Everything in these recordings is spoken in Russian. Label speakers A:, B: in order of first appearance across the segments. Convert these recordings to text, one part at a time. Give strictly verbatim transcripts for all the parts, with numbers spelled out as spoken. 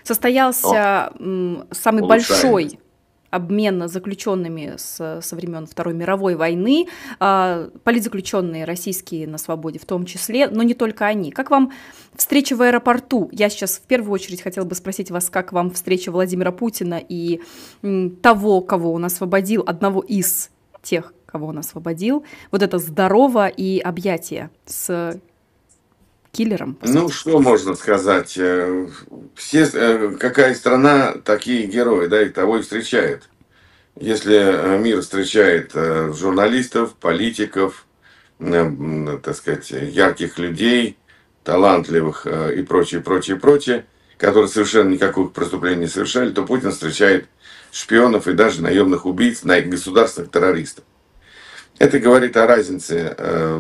A: Состоялся м, самый
B: Улучшаем.
A: большой обмен заключенными с, со времен Второй мировой войны, а, политзаключенные российские на свободе в том числе, но не только они. Как вам встреча в аэропорту? Я сейчас в первую очередь хотела бы спросить вас, как вам встреча Владимира Путина и м, того, кого он освободил, одного из тех, кого он освободил, вот это здорово и объятие с киллером, по
B: Ну,
A: сути.
B: что можно сказать? Э, Все, э, какая страна, такие герои, да, и того и встречает. Если э, мир встречает э, журналистов, политиков, э, м, так сказать, ярких людей, талантливых э, и прочее, прочее, прочее, которые совершенно никаких преступлений не совершали, то Путин встречает шпионов и даже наемных убийц, на государственных террористов. Это говорит о разнице э,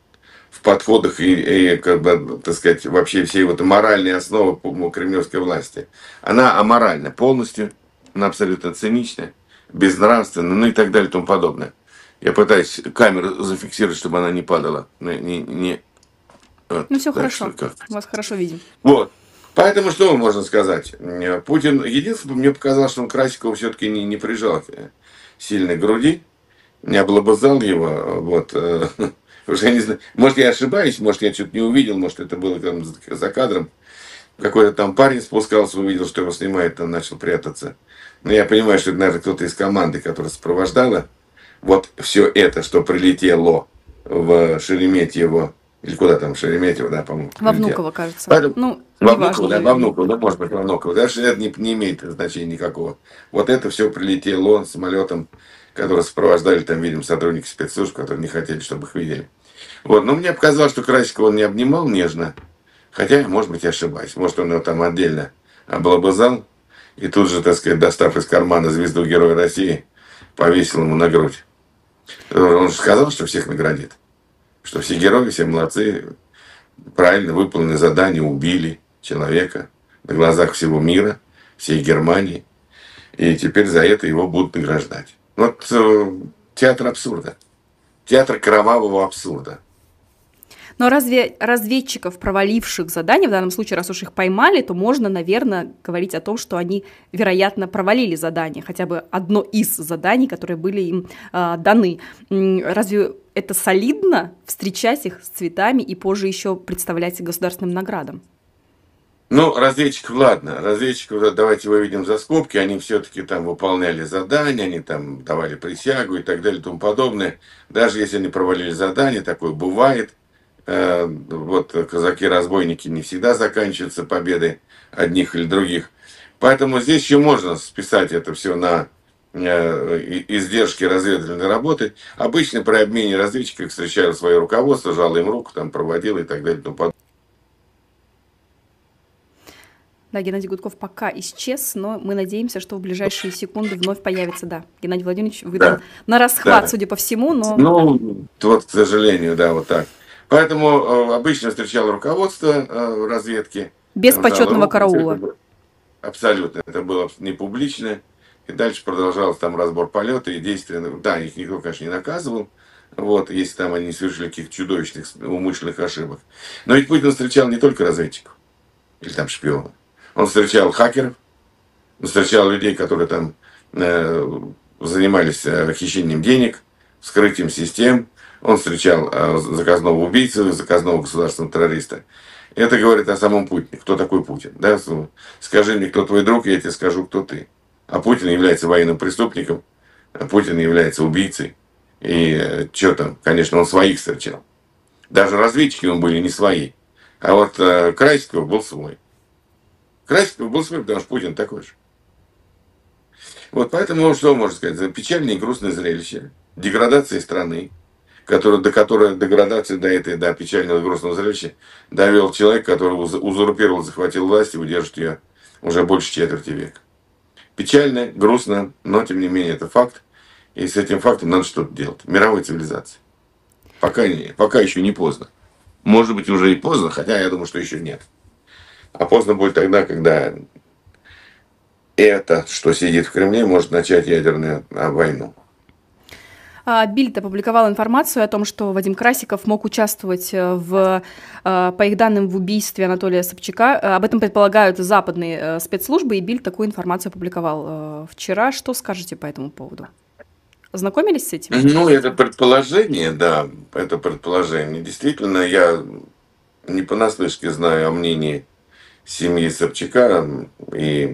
B: в подходах и, и, как бы, так сказать, вообще всей вот моральной основы по- кремлевской власти. Она аморальна полностью, она абсолютно циничная, безнравственная, ну и так далее и тому подобное. Я пытаюсь камеру зафиксировать, чтобы она не падала. Не, не, не-
A: Ну,
B: вот,
A: все
B: так что
A: хорошо,
B: как.
A: вас хорошо видим.
B: Вот. Поэтому что можно сказать? Э, Путин, единственное, мне показалось, что он Красикова все-таки не, не прижал к сильной груди, не облобызал его, вот, э, уже я не знаю, может я ошибаюсь, может я что-то не увидел, может это было там за за кадром, какой-то там парень спускался, увидел, что его снимает, там начал прятаться. Но я понимаю, что это, наверное, кто-то из команды, которая сопровождала вот все это, что прилетело в Шереметьево, или куда там, Шереметьево, да, по-моему,
A: Во
B: прилетело.
A: Внуково, кажется.
B: Поэтому
A: Ну,
B: во
A: неважно,
B: Внуково, да, во
A: наверное.
B: Внуково, да, может быть, во Внуково. Даже это не, не имеет значения никакого. Вот это все прилетело самолетом, который сопровождали там, видим, сотрудники спецслужб, которые не хотели, чтобы их видели. Вот, но мне показалось, что Красикова он не обнимал нежно, хотя, может быть, я ошибаюсь. Может, он его там отдельно облобызал и тут же, так сказать, достав из кармана звезду Героя России, повесил ему на грудь. Он же сказал, что всех наградит. Что все герои, все молодцы, правильно выполнили задание, убили человека на глазах всего мира, всей Германии. И теперь за это его будут награждать. Вот э, театр абсурда. Театр кровавого абсурда.
A: Но разве разведчиков, проваливших задание, в данном случае, раз уж их поймали, то можно, наверное, говорить о том, что они, вероятно, провалили задание, хотя бы одно из заданий, которые были им э, даны. М, Разве это солидно встречать их с цветами и позже еще представлять государственным наградам?
B: Ну, разведчиков, ладно, разведчиков, да, давайте выведем за скобки, они все-таки там выполняли задания, они там давали присягу и так далее и тому подобное. Даже если они провалили задание, такое бывает. Э, Вот казаки-разбойники не всегда заканчиваются победой одних или других. Поэтому здесь еще можно списать это все на э, и- издержки разведывательной работы. Обычно при обмене разведчиков встречало свое руководство, жало им руку, там проводило и так далее и тому подобное.
A: Да, Геннадий Гудков пока исчез, но мы надеемся, что в ближайшие секунды вновь появится. Да, Геннадий Владимирович, вы там
B: Да,
A: на расхват,
B: да.
A: судя по всему, но
B: Ну, вот, к сожалению, да, вот так. Поэтому э, обычно встречал руководство э, разведки,
A: без
B: там жало
A: почетного
B: руку, все это
A: караула.
B: было абсолютно, это было не публично. И дальше продолжался там разбор полета и действия. Ну, да, их никто, конечно, не наказывал, вот, если там они совершили каких-то чудовищных умышленных ошибок. Но ведь Путин встречал не только разведчиков или там шпионов. Он встречал хакеров, он встречал людей, которые там э, занимались э, хищением денег, вскрытием систем. Он встречал э, заказного убийцу, заказного государственного террориста. Это говорит о самом Путине. Кто такой Путин? Да? Скажи мне, кто твой друг, я тебе скажу, кто ты. А Путин является военным преступником, а Путин является убийцей. И э, что там, конечно, он своих встречал. Даже разведчики он были не свои. А вот э, Красиков был свой. Красиков был свой, потому что Путин такой же. Вот поэтому, что можно сказать, за печальное и грустное зрелище, деградация страны, которая, до которой деградации до этой, до печального и грустного зрелища довел человек, который уз- узурпировал, захватил власть и удержит ее уже больше четверти века. Печально, грустно, но тем не менее это факт. И с этим фактом надо что-то делать. Мировой цивилизации. Пока, не, пока еще не поздно. Может быть уже и поздно, хотя я думаю, что еще нет. А поздно будет тогда, когда это, что сидит в Кремле, может начать ядерную а, войну.
A: Бильд опубликовал информацию о том, что Вадим Красиков мог участвовать в, по их данным, в убийстве Анатолия Собчака. Об этом предполагают западные спецслужбы, и Бильд такую информацию опубликовал вчера. Что скажете по этому поводу? Ознакомились с этим?
B: Ну, это предположение, да, это предположение. Действительно, я не понаслышке знаю о мнении семьи Собчака и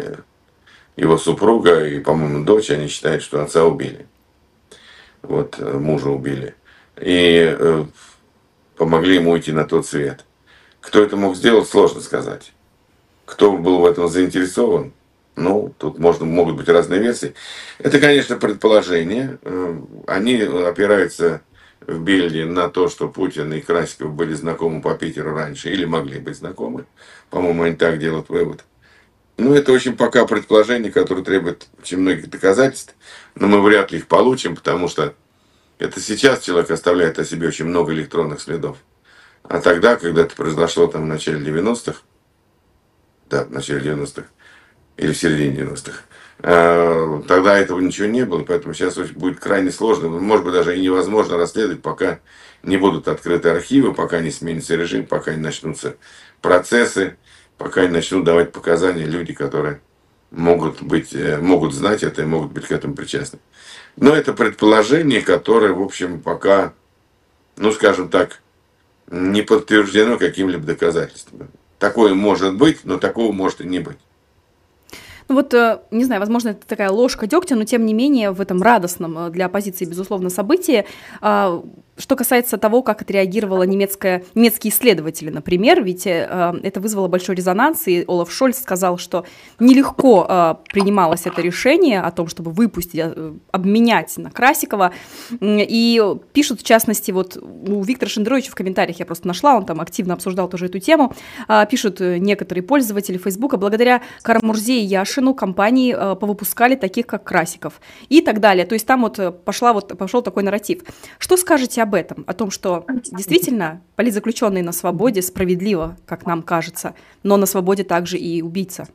B: его супруга, и, по-моему, дочь. Они считают, что отца убили. Вот, мужа убили. И э, помогли ему уйти на тот свет. Кто это мог сделать, сложно сказать. Кто был в этом заинтересован, ну, тут можно, могут быть разные версии. Это, конечно, предположение. Они опираются в Бильде на то, что Путин и Красиков были знакомы по Питеру раньше, или могли быть знакомы. По-моему, они так делают вывод. Ну, это очень пока предположение, которое требует очень многих доказательств, но мы вряд ли их получим, потому что это сейчас человек оставляет о себе очень много электронных следов. А тогда, когда это произошло там в начале девяностых, да, в начале девяностых, или в середине девяностых, тогда этого ничего не было, поэтому сейчас будет крайне сложно, может быть, даже и невозможно расследовать, пока не будут открыты архивы, пока не сменится режим, пока не начнутся процессы, пока не начнут давать показания люди, которые могут быть, могут знать это и могут быть к этому причастны. Но это предположение, которое, в общем, пока, ну, скажем так, не подтверждено какими-либо доказательствами. Такое может быть, но такого может и не быть.
A: Ну вот, не знаю, возможно, это такая ложка дегтя, но тем не менее в этом радостном для оппозиции, безусловно, событии, что касается того, как отреагировала немецкая, немецкие исследователи, например, ведь это вызвало большой резонанс, и Олаф Шольц сказал, что нелегко принималось это решение о том, чтобы выпустить, обменять на Красикова, и пишут, в частности, вот у Виктора Шендеровича в комментариях, я просто нашла, он там активно обсуждал тоже эту тему, пишут некоторые пользователи Фейсбука, благодаря Карамурзе и Яшину компании повыпускали таких, как Красиков, и так далее, то есть там вот, пошла, вот пошел такой нарратив. Что скажете об этом, о том, что действительно политзаключенные на свободе справедливо, как нам кажется, но на свободе также и убийца?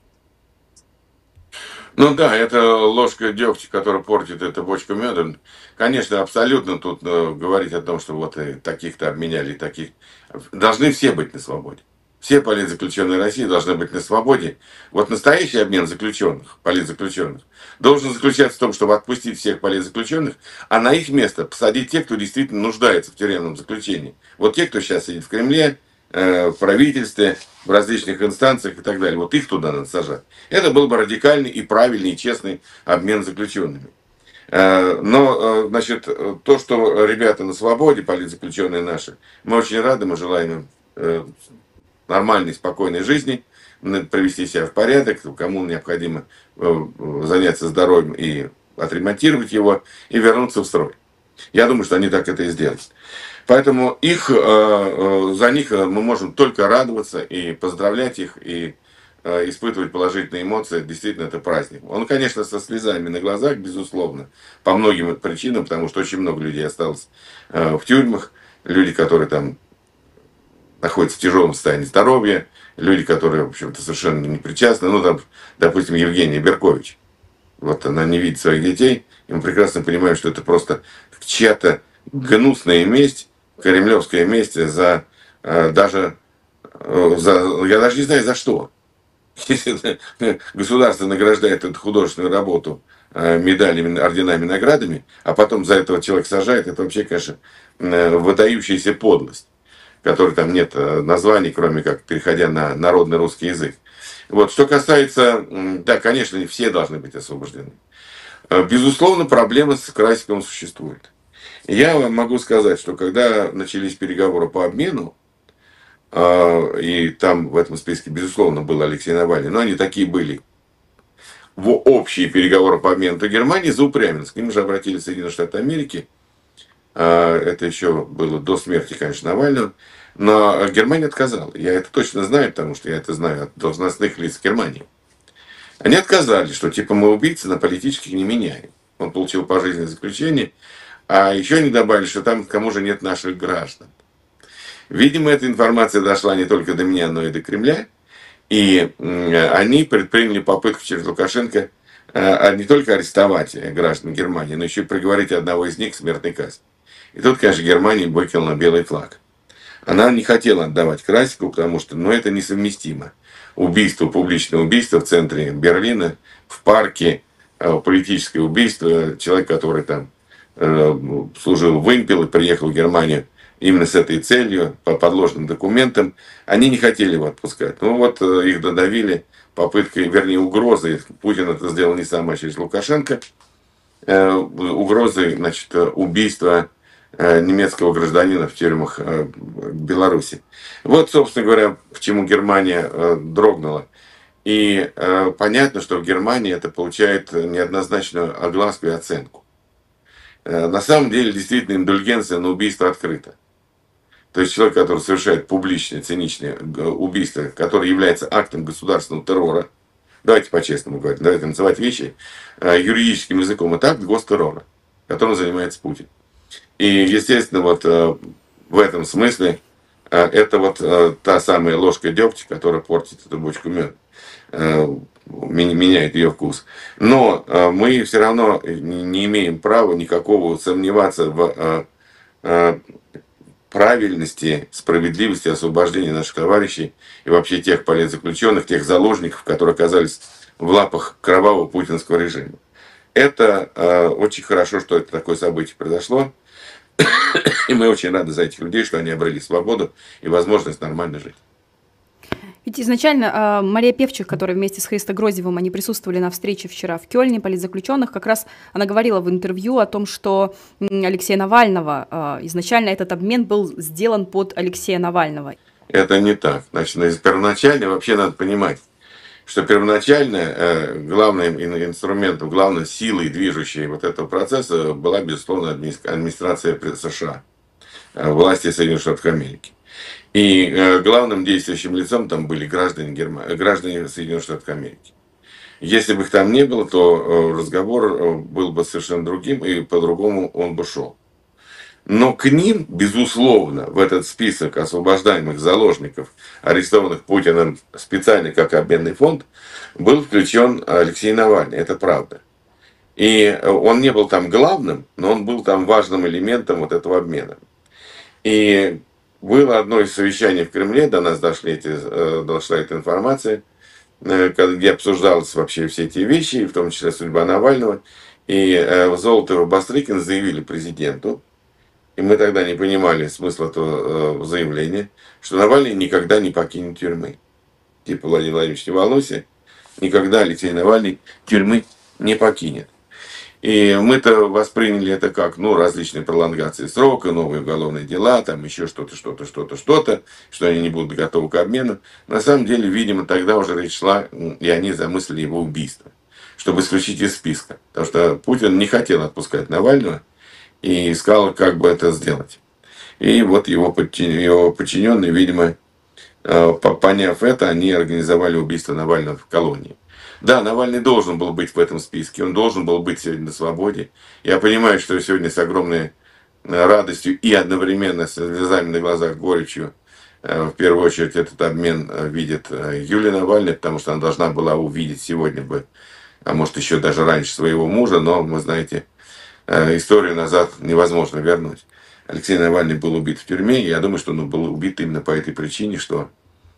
B: Ну да, это ложка дегтя, которая портит эту бочку меда. Конечно, абсолютно тут э, говорить о том, что вот и таких-то обменяли, таких. Должны все быть на свободе. Все политзаключенные России должны быть на свободе. Вот настоящий обмен заключенных, политзаключенных, должен заключаться в том, чтобы отпустить всех политзаключенных, а на их место посадить тех, кто действительно нуждается в тюремном заключении. Вот те, кто сейчас сидит в Кремле, э, в правительстве, в различных инстанциях и так далее. Вот их туда надо сажать. Это был бы радикальный и правильный, и честный обмен заключенными. Э, но, э, значит, то, что ребята на свободе, политзаключенные наши, мы очень рады, мы желаем им э, нормальной, спокойной жизни, привести себя в порядок, кому необходимо заняться здоровьем и отремонтировать его, и вернуться в строй. Я думаю, что они так это и сделают. Поэтому их, за них мы можем только радоваться и поздравлять их, и испытывать положительные эмоции. Действительно, это праздник. Он, конечно, со слезами на глазах, безусловно, по многим причинам, потому что очень много людей осталось в тюрьмах, люди, которые там находятся в тяжелом состоянии здоровья, люди, которые, в общем-то, совершенно не причастны. Ну, там, допустим, Евгения Беркович. Вот она не видит своих детей, и мы прекрасно понимаем, что это просто чья-то гнусная месть, кремлевская месть за э, даже, э, за, я даже не знаю за что. Если государство награждает эту художественную работу э, медалями, орденами, наградами, а потом за этого человек сажает, это вообще, конечно, э, выдающаяся подлость, которой там нет названий, кроме как переходя на народный русский язык. Вот, что касается, да, конечно, все должны быть освобождены. Безусловно, проблема с Красиковым существует. Я вам могу сказать, что когда начались переговоры по обмену, и там в этом списке, безусловно, был Алексей Навальный, но они такие были, в общие переговоры по обмену, то Германия заупрямилась. К ним же обратились Соединенные Штаты Америки. Это еще было до смерти, конечно, Навального. Но Германия отказала. Я это точно знаю, потому что я это знаю от должностных лиц Германии. Они отказали, что типа мы убийцы, на политических не меняем. Он получил пожизненное заключение. А еще они добавили, что там к тому же нет наших граждан. Видимо, эта информация дошла не только до меня, но и до Кремля. И они предприняли попытку через Лукашенко а не только арестовать граждан Германии, но еще и приговорить одного из них к смертной казни. И тут, конечно, Германия выкинула белый флаг. Она не хотела отдавать Красикову, потому что ну, это несовместимо. Убийство, публичное убийство в центре Берлина, в парке, политическое убийство, человек, который там э, служил в вымпел и приехал в Германию именно с этой целью, по подложным документам, они не хотели его отпускать. Ну вот э, их додавили попыткой, вернее угрозой, Путин это сделал не сам, а через Лукашенко, э, угрозой, значит, убийства э, немецкого гражданина в тюрьмах э, Беларуси. Вот, собственно говоря, к чему Германия э, дрогнула. И э, понятно, что в Германии это получает неоднозначную огласку и оценку. Э, на самом деле, действительно, индульгенция на убийство открыта. То есть человек, который совершает публичное, циничное убийство, которое является актом государственного террора, давайте по-честному говорить, давайте называть вещи э, юридическим языком, это акт гостеррора, которым занимается Путин. И, естественно, вот э, в этом смысле э, это вот э, та самая ложка дегтя, которая портит эту бочку меда. Меняет ее вкус. Но э, мы все равно не имеем права никакого сомневаться в э, э, правильности, справедливости освобождения наших товарищей и вообще тех политзаключенных, тех заложников, которые оказались в лапах кровавого путинского режима. Это э, очень хорошо, что это такое событие произошло. И мы очень рады за этих людей, что они обрели свободу и возможность нормально жить.
A: Ведь изначально э, Мария Певчих, которая вместе с Христо Грозевым, они присутствовали на встрече вчера в Кёльне политзаключенных, как раз она говорила в интервью о том, что Алексея Навального, э, изначально этот обмен был сделан под Алексея Навального.
B: Это не так. Значит, первоначально вообще надо понимать, что первоначально э, главным инструментом, главной силой, движущей вот этого процесса была, безусловно, администрация США, э, власти Соединенных Штатов Америки. И э, главным действующим лицом там были граждане, Германии, граждане Соединенных Штатов Америки. Если бы их там не было, то э, разговор э, был бы совершенно другим, и по-другому он бы шел. Но к ним, безусловно, в этот список освобождаемых заложников, арестованных Путиным специально как обменный фонд, был включен Алексей Навальный. Это правда. И он не был там главным, но он был там важным элементом вот этого обмена. И было одно из совещаний в Кремле, до нас дошли эти, дошла эта информация, где обсуждалось вообще все эти вещи, в том числе судьба Навального. И Золотов и Бастрыкин заявили президенту, и мы тогда не понимали смысла этого заявления, что Навальный никогда не покинет тюрьмы. Типа, Владимир Владимирович, не волнуйся, никогда Алексей Навальный тюрьмы не покинет. И мы-то восприняли это как, ну, различные пролонгации срока, новые уголовные дела, там еще что-то, что-то, что-то, что-то, что они не будут готовы к обмену. На самом деле, видимо, тогда уже речь шла, и они замыслили его убийство, чтобы исключить из списка. Потому что Путин не хотел отпускать Навального и искал, как бы это сделать. И вот его подчиненные, видимо, поняв это, они организовали убийство Навального в колонии. Да, Навальный должен был быть в этом списке, он должен был быть сегодня на свободе. Я понимаю, что сегодня с огромной радостью и одновременно с слезами на глазах, горечью, в первую очередь этот обмен видит Юлия Навальная, потому что она должна была увидеть сегодня бы, а может еще даже раньше своего мужа, но вы знаете, историю назад невозможно вернуть. Алексей Навальный был убит в тюрьме, и я думаю, что он был убит именно по этой причине, что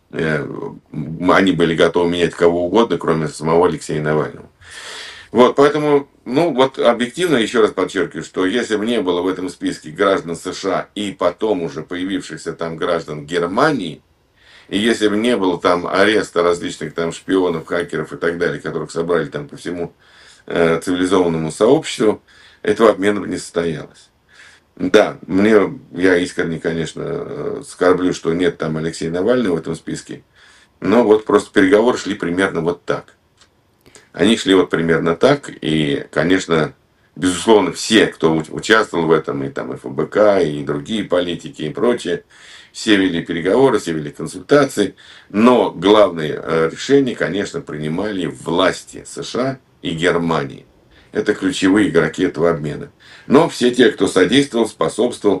B: они были готовы менять кого угодно, кроме самого Алексея Навального. Вот, поэтому, ну, вот объективно, еще раз подчеркиваю, что если бы не было в этом списке граждан США и потом уже появившихся там граждан Германии, и если бы не было там ареста различных там шпионов, хакеров и так далее, которых собрали там по всему э, цивилизованному сообществу, этого обмена бы не состоялось. Да, мне, я искренне, конечно, скорблю, что нет там Алексея Навального в этом списке, но вот просто переговоры шли примерно вот так. Они шли вот примерно так, и, конечно, безусловно, все, кто участвовал в этом, и там эф бэ ка, и другие политики, и прочее, все вели переговоры, все вели консультации, но главные решения, конечно, принимали власти США и Германии. Это ключевые игроки этого обмена. Но все те, кто содействовал, способствовал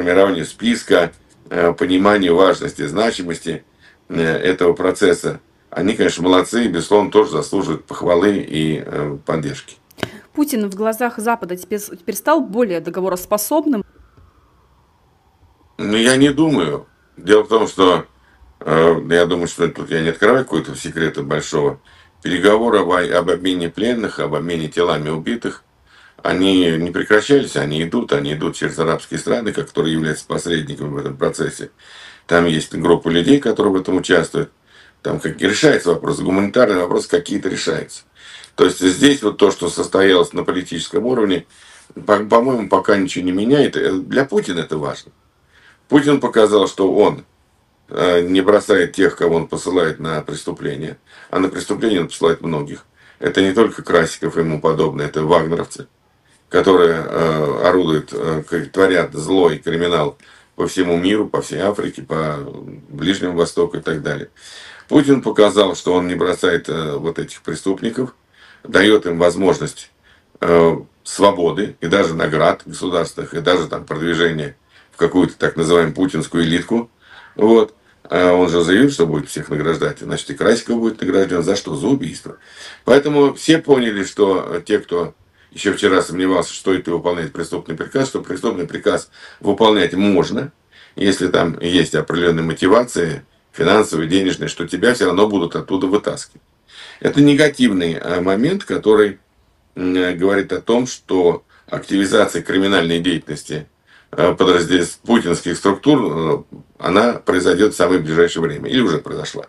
B: формированию списка, пониманию важности, значимости этого процесса, Они, конечно, молодцы и, безусловно, тоже заслуживают похвалы и э, поддержки.
A: Путин в глазах Запада теперь, теперь стал более договороспособным?
B: Ну, я не думаю. Дело в том, что э, я думаю, что тут я не открываю какой-то секрета большого. Переговоры об, об обмене пленных, об обмене телами убитых, они не прекращались, они идут, они идут через арабские страны, которые являются посредниками в этом процессе. Там есть группа людей, которые в этом участвуют. Там как решается вопрос, гуманитарный вопрос какие-то решаются. То есть здесь вот то, что состоялось на политическом уровне, по- по-моему, пока ничего не меняет. Э, Для Путина это важно. Путин показал, что он э, не бросает тех, кого он посылает на преступление, а на преступление он посылает многих. Это не только Красиков и ему подобные, это вагнеровцы, которые э, орудуют, э, к- творят зло и криминал по всему миру, по всей Африке, по Ближнему Востоку и так далее. Путин показал, что он не бросает э, вот этих преступников, дает им возможность э, свободы и даже наград государственных, и даже там продвижения в какую-то так называемую путинскую элитку. Вот. А он же заявил, что будет всех награждать. Значит, и Красиков будет награжден. За что? За убийство. Поэтому все поняли, что те, кто еще вчера сомневался, что это выполняет преступный приказ, что преступный приказ выполнять можно, если там есть определенные мотивации, финансовые, денежные, что тебя все равно будут оттуда вытаскивать. Это негативный э, момент, который м, говорит о том, что активизация криминальной деятельности э, подразделений путинских структур, э, она произойдет в самое ближайшее время. Или уже произошла.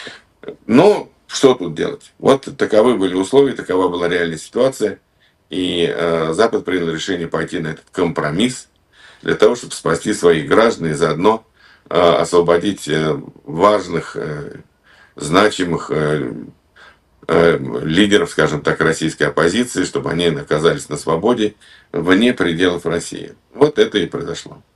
B: Но что тут делать? Вот таковы были условия, такова была реальная ситуация. И э, Запад принял решение пойти на этот компромисс для того, чтобы спасти своих граждан и заодно э, освободить э, важных, э, значимых э, э, лидеров, скажем так, российской оппозиции, чтобы они оказались на свободе вне пределов России. Вот это и произошло.